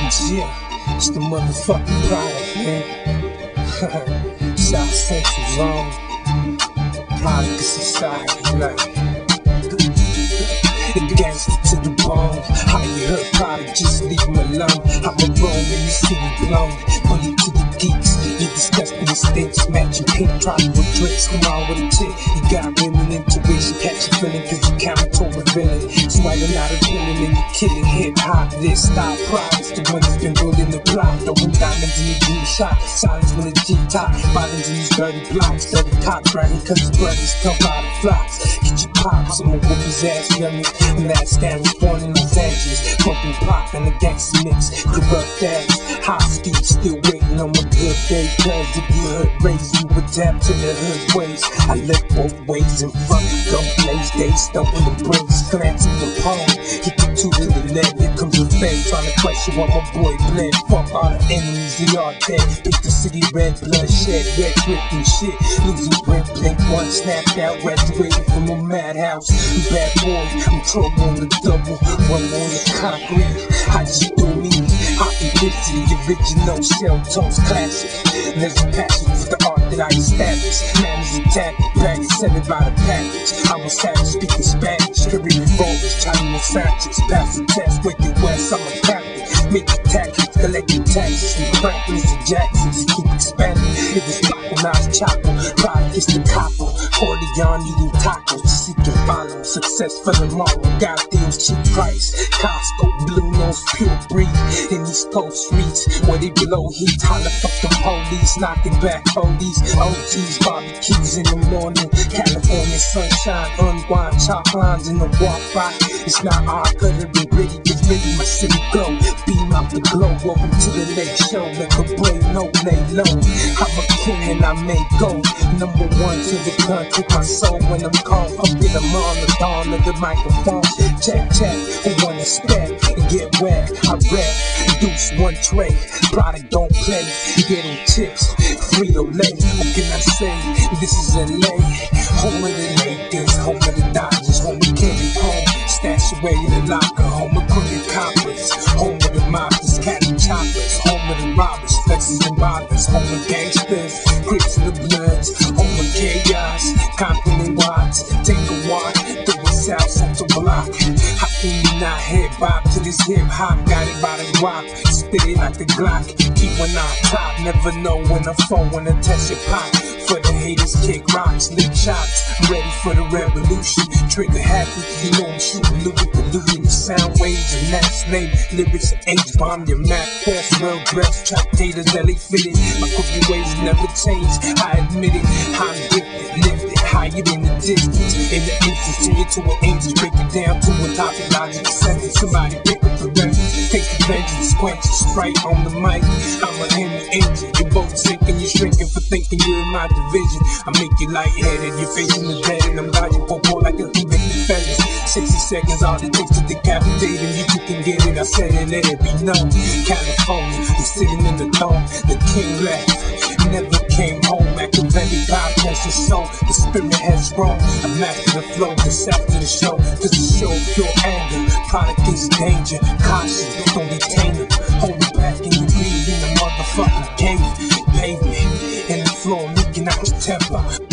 Yeah, it's the motherfucking product, man. South Central Zone, product of society, like the gangster to the bone. How you heard product, just leave him alone. I'm a roam in the city blown, bully to the geeks. You disgusting stinks, matching pink product with drinks. Come on with a chick, you got women intuition, catch you feeling cause you counter a villain. Swagger not a villain and you killing hip hop. This style products, the one that's been building the block. Throwing diamonds in the green shot, silence when the G-top. Violence in these dirty blocks, dirty cops bragging cause his brothers come by the flocks. Get your pops, I'ma whoop his ass, youngin'. And that stand was born in Los Angeles. Pumping pop and the gangsta mix, corrupt ass. High speed, still waiting on my good day. Cause if you hood raised, you adapt to the hood ways. I left both ways in front, gun blaze, they stumping the brakes. Glance at the palm, hit the two to the leg. Here comes the fade, trying to question what my boy bled. Fuck all the enemies, they are dead. Pick the city red, bloodshed, red grip and shit. Losing grip, blink one, snapped out, graduated from a madhouse. Bad boy, I'm trouble on the double, one on the concrete. I just do me, authenticity, original shell tones classic. There's a passion for the art that I established. Man is attacked, back sent it by the package. I'm a savage speaking Spanish, carry revolvers, Chinese Sanchez. Pass the test, wake your west, I'm a captain. Make the tactics, collecting taxes from Franklins to Jacksons. Keep expanding, if it's nice chopper, pride is the copper. 40 on eating tacos, to seek and follow. Success for tomorrow, God deals cheap price. Costco, blue nose, pure breed. In these coast streets, where they blow heat. Holla, fuck them police, knocking back police. OGs, barbecues in the morning. California sunshine, unwind, chop lines in the walk by. It's not hard, could have been gritty, it's really my city glow. Beam out the glow, welcome to the late show. Like a brain, no lay low. I'm a king and I may go number one to the gun, take my soul when I'm called. Up in the on the dawn of the microphone. Check, who wanna spec and get wet? I rap, deuce one tray. Product don't play, getting tips, Frito-Lay. What can I say? This is LA, home of the Lakers, home of the Dodgers, home of Kenny home. Stash away in the locker, home of crooked coppers, home of the mobsters, catty choppers, home of the robbers, flexes and bothers, home of gangsters, Crips and the Bloods, home of chaos, Compton and Watts. Take a walk through the South Central block. How can you not hip hop to this hip hop? Got it by the rock, spit it like the Glock. Keep one on top, never know when a phone wanna test your pop. For the haters, kick rocks, lick shots. I'm ready for the revolution. Trigger happy, you know I'm shooting Louis, polluting the sound waves and that's name. Lyrics H-bomb, your Mac quest, well dressed, tractators, LA fitted. My cooking ways never change, I admit it. I'm gifted, lifted, higher in the distance. In the instance, turn you to an angel, break it down to a topic, logic, sentence. Somebody pick up the reference, take the vengeance, quench the sprite on the mic. I'm a Henry angel, you're both sinking, you're shrinking for thinking you're in my division. I make you lightheaded, you're facing the dead, and I'm dodging for more like a convicted felon. 60 seconds, all it takes to decapitate him. You can get it, I said it, let it be known. California, you're sitting in the throne. The king left, never came home. Machiavelli bypass your soul, the spirit has grown. I master the flow, this after the show. Cause the show pure anger, product is danger. Caution, don't detain it. Hold it back and you breathe in the motherfucking cave. Pavement, and the floor leaking out your temper.